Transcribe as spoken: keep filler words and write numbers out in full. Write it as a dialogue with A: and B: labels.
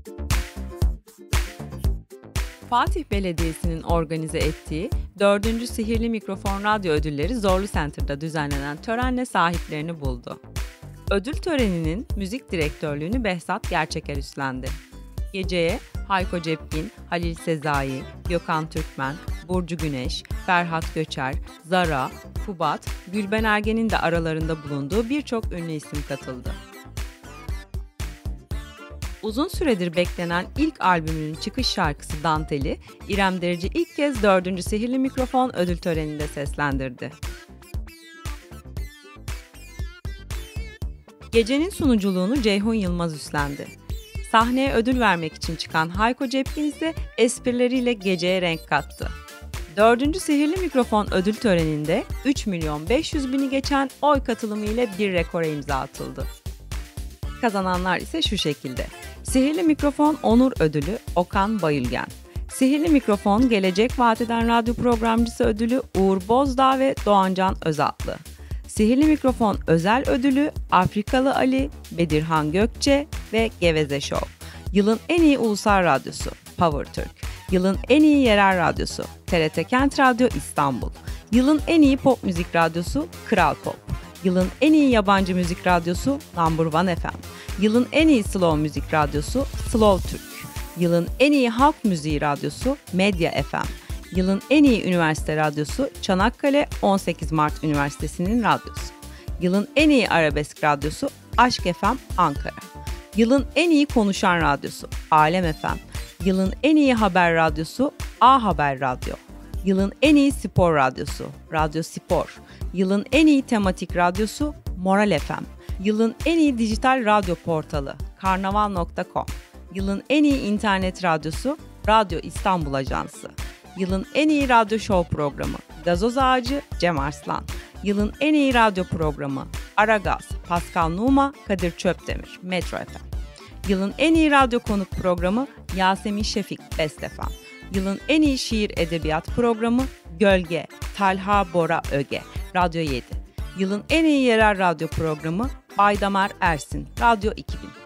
A: Fatih Belediyesi'nin organize ettiği dördüncü Sihirli Mikrofon Radyo Ödülleri Zorlu Center'da düzenlenen törenle sahiplerini buldu. Ödül töreninin müzik direktörlüğünü Behzat Gerçeker üstlendi. Geceye Hayko Cepkin, Halil Sezai, Gökhan Türkmen, Burcu Güneş, Ferhat Göçer, Zara, Kubat, Gülben Ergen'in de aralarında bulunduğu birçok ünlü isim katıldı. Uzun süredir beklenen ilk albümünün çıkış şarkısı Danteli, İrem Derici ilk kez dördüncü Sihirli Mikrofon ödül töreninde seslendirdi. Gecenin sunuculuğunu Ceyhun Yılmaz üstlendi. Sahneye ödül vermek için çıkan Hayko Cepkin ise esprileriyle geceye renk kattı. dördüncü Sihirli Mikrofon ödül töreninde üç milyon beş yüz bini geçen oy katılımı ile bir rekora imza atıldı. Kazananlar ise şu şekilde. Sihirli Mikrofon Onur Ödülü Okan Bayülgen. Sihirli Mikrofon Gelecek Vadeden Radyo Programcısı Ödülü Uğur Bozdağ ve Doğancan Özatlı. Sihirli Mikrofon Özel Ödülü Afrikalı Ali, Bedirhan Gökçe ve Geveze Show. Yılın en iyi ulusal radyosu Power Türk. Yılın en iyi yerel radyosu T R T Kent Radyo İstanbul. Yılın en iyi pop müzik radyosu Kral Pop. Yılın en iyi yabancı müzik radyosu Number One F M. Yılın en iyi slow müzik radyosu Slow Türk. Yılın en iyi halk müziği radyosu Medya F M. Yılın en iyi üniversite radyosu Çanakkale on sekiz Mart Üniversitesi'nin radyosu. Yılın en iyi arabesk radyosu Aşk F M Ankara. Yılın en iyi konuşan radyosu Alem F M. Yılın en iyi haber radyosu A Haber Radyo. Yılın en iyi spor radyosu Radyo Spor. Yılın en iyi tematik radyosu Moral F M. Yılın en iyi dijital radyo portalı karnaval nokta com. Yılın en iyi internet radyosu Radyo İstanbul Ajansı. Yılın en iyi radyo show programı Gazoz Ağacı Cem Arslan. Yılın en iyi radyo programı Aragaz Pascal Numa Kadir Çöpdemir Metro F M. Yılın en iyi radyo konuk programı Yasemin Şefik Best F M. Yılın en iyi şiir edebiyat programı Gölge Talha Bora Öge Radyo yedi. Yılın en iyi yerel radyo programı Baydamar Ersin Radyo iki bin.